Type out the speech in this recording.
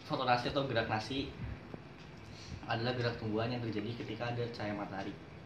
Fotonasi atau gerak nasi adalah gerak tumbuhan yang terjadi ketika ada cahaya matahari.